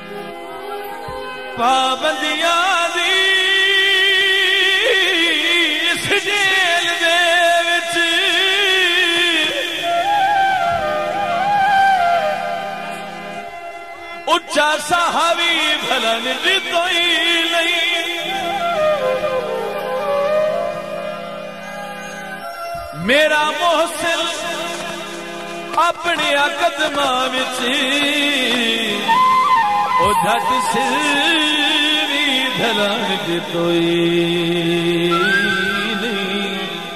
पाबंदियां दी इस जेल दे विच उच्चा सहावी भला निज तो ही नहीं मेरा मोहसिन अपने कदमां विच ओ झट सिर भी भला निज तो ही नहीं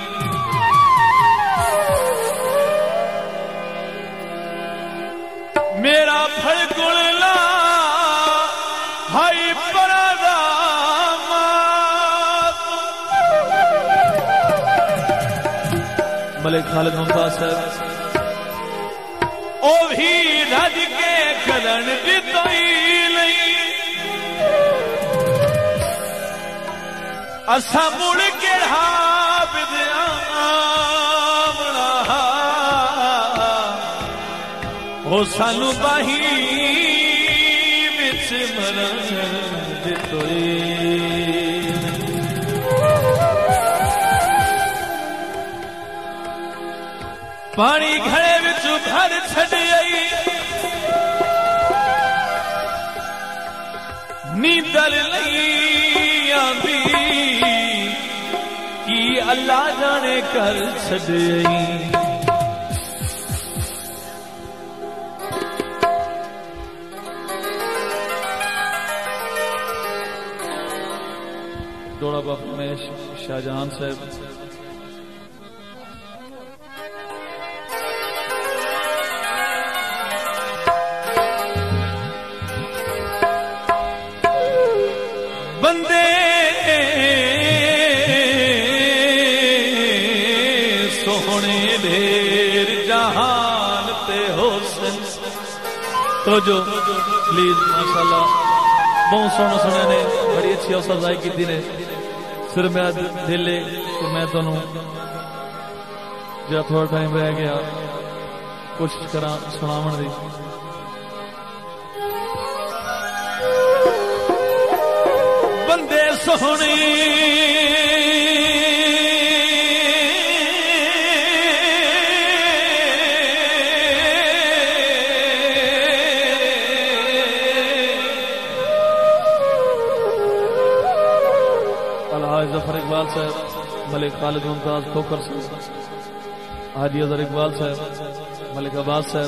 मेरा फड़कुल ला हाई परादा मलिक खालिद मुमताज साहब ओ भी रज के करन दी तो ही नहीं असा मुड़ के हाबिदियां बना हो सानू बाही विच मरण दी तो ही पानी घड़े विच भर छड़ी नींदर नहीं आंदी कि अल्लाह जाने कर छड़ी दौड़ा बाप में शाहजहां साहब बंदे सोहने ढेर जहान पे हुस्न तो जो प्लीज माशाल्लाह बहुत सोहना सुने ने बड़ी अच्छी हौसलाफजाई की ने सिर में दिले तो मैं तुहानू जो थोड़ा टाइम रह गया कोशिश करा सुनावन दी बंदे सोहने अलहाज जफर इकबाल साहब मलिक खालिद मुमताज खोखर साहब हाजी अजहर इकबाल साहब मलिक अब्बास साहब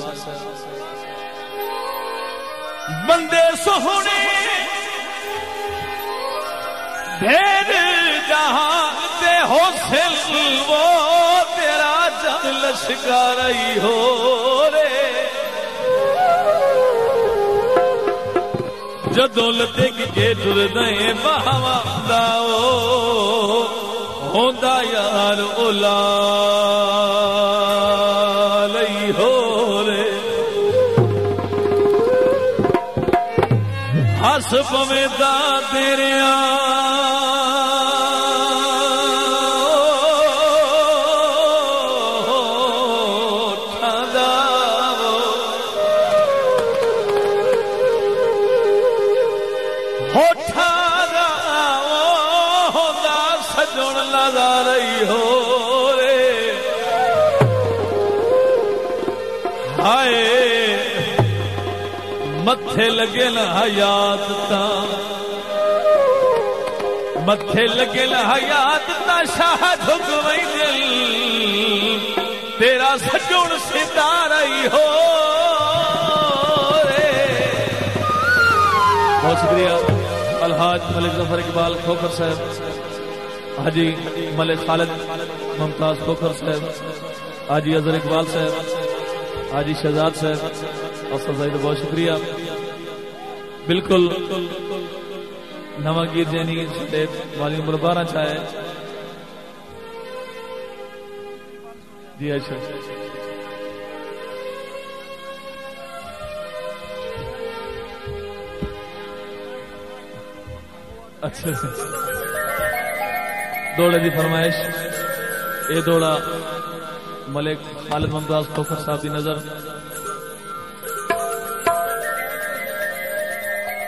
बंदे सोहने ढेर जहां ते हुस्न वो तेरा जग लश्कारी हो रे जदों लतेग के टुरदे बहावा दाओ होंदा यार ओला लई हो रे हस पवे दा तेरे रही हो रे हाय मथे लगे न हयात ता मथे लगे न हयात ता शाह झुक वही दिल तेरा सजोण सीधा रही हो रे बहुत शुक्रिया अलहाज मलिक जफर इकबाल खोखर साहब हाजी मलिक खालिद मुमताज खोखर साहब हाजी अजहर इकबाल साहब हाजी शहजाद साहब और सजाई तो बहुत शुक्रिया बिल्कुल नवा गीत जैनी वाली उम्र 12 चाहे जी अच्छा अच्छा दौड़े की फरमाइश ये दौड़ा मलिक खालिद मुमताज खोखर साहब की नजर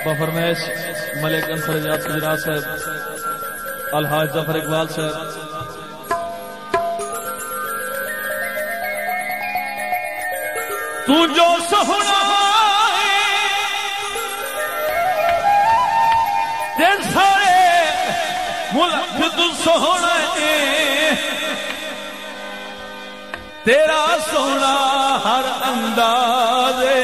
बफरमैश मलिक अंसर इजाज गुजरात साहब, अलहाज जफर इकबाल साहब, तू जो सोहना ते सारे मुल्क तू सोहना तेरा सोना हर अंदाज़े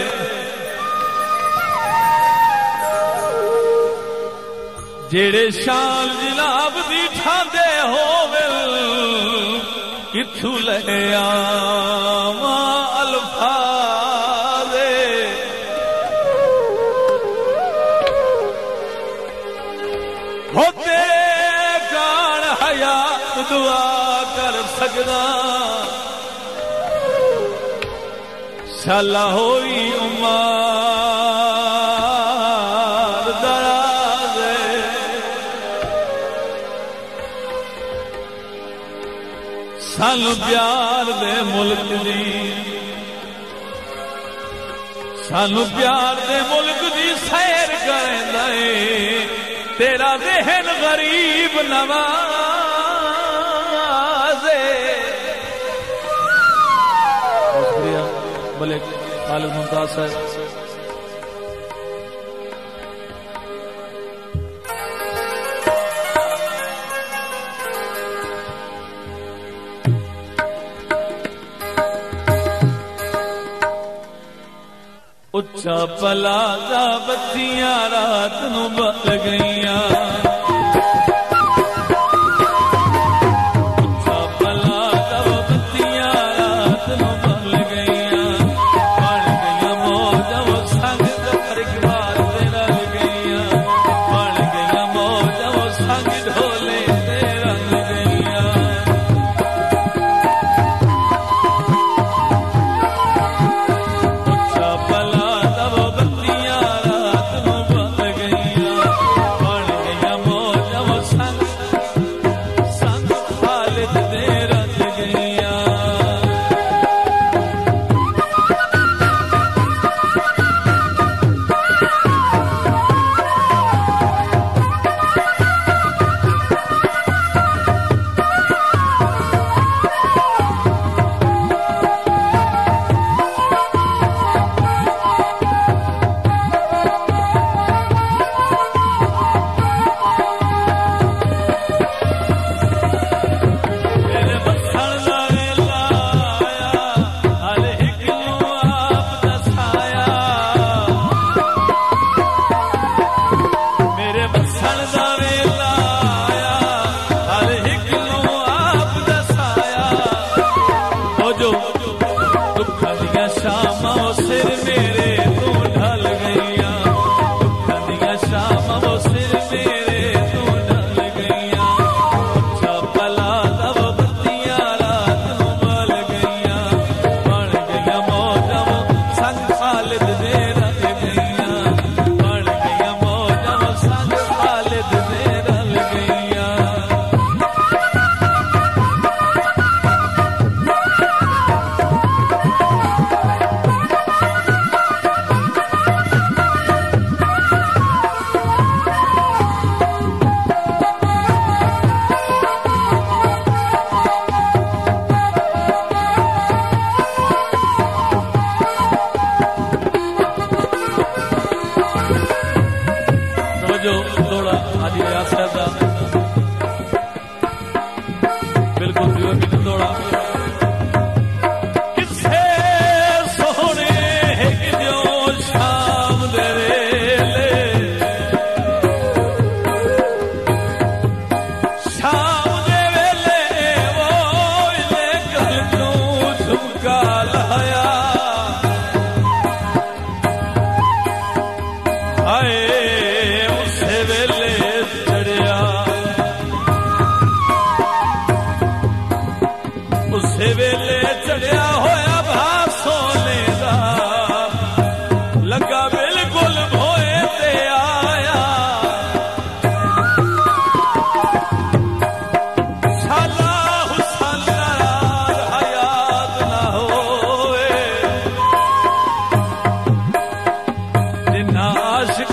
जेड़े शान जनाब दी ठांदे होवे किथू ले आवा अल्फाज़े होते कान हयात दुआ कर सकदा शाला होई उमर दराज़े सानू प्यार दे मुल्क दी सानू प्यार दे मुल्क दी सैर करदा ए तेरा ज़हन गरीब नवाज़े। शुक्रिया मलिक खालिद मुमताज साहब। उच्चा पला दा बत्तियां रात नू बल गईयां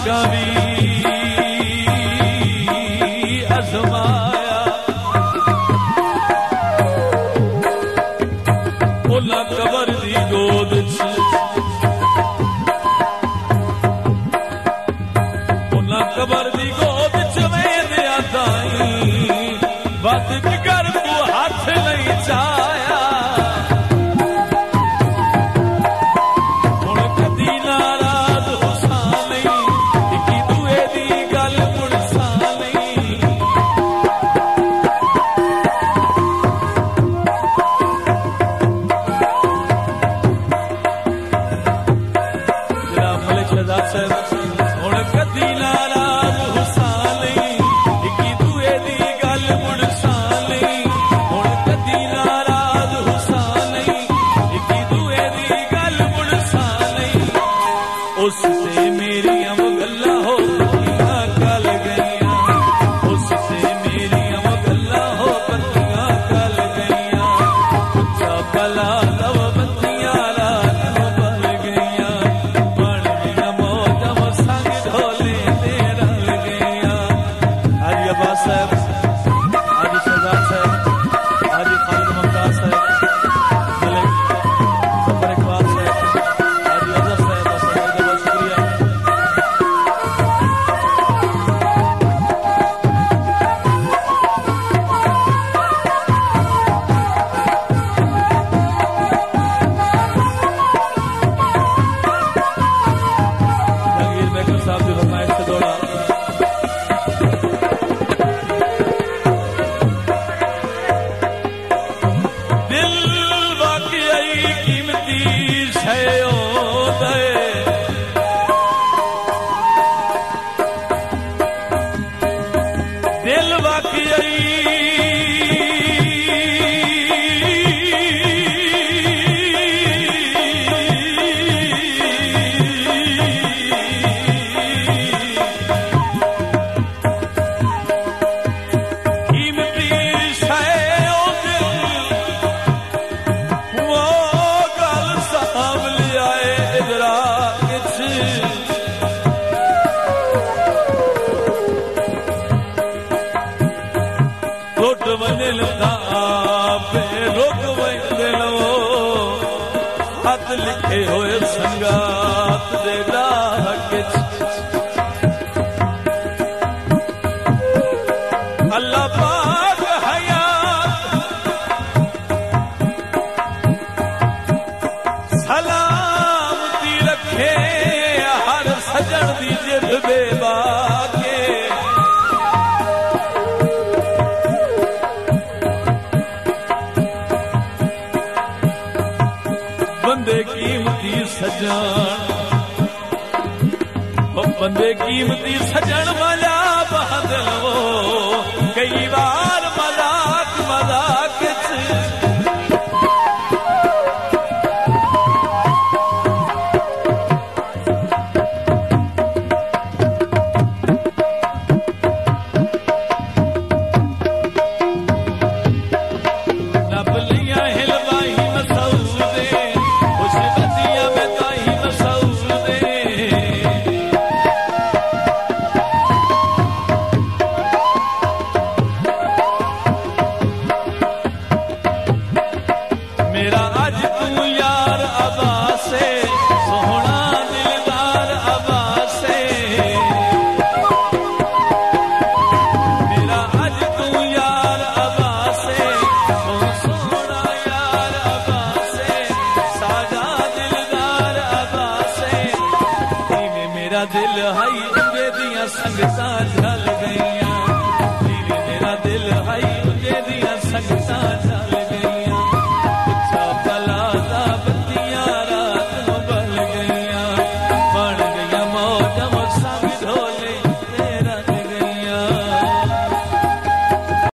असां भी अजमाया ओला कबर दी गोद च ओला कबर दी गोद च वेंदिया ताई वत जिगर तू हाथ नहीं चाया उससे मेरी हम गल्ला हो पत्तियां कल गईया उससे मेरी हम गल्ला हो पत्तियां कल गईया उच्चा भला तब बत्तियां रात बल गईया बन गईया मौजम संग ढोले दे रल गईया। हाजी अब्बास साहब, हाजी शहजाद साहब, हाजी खालिद मुमताज साहब, मलिक जफर इकबाल साहब, हाजी अजहर साहब, लिखे होए संगात दे डाक अल्लाह पाक हयात सलामती रखे हर सजन दी जिद बेबाके बंदे कीमती सजन वाला बहादुर वो कई बार मजाक मजाक दिल हाई दिया संगतां झल गई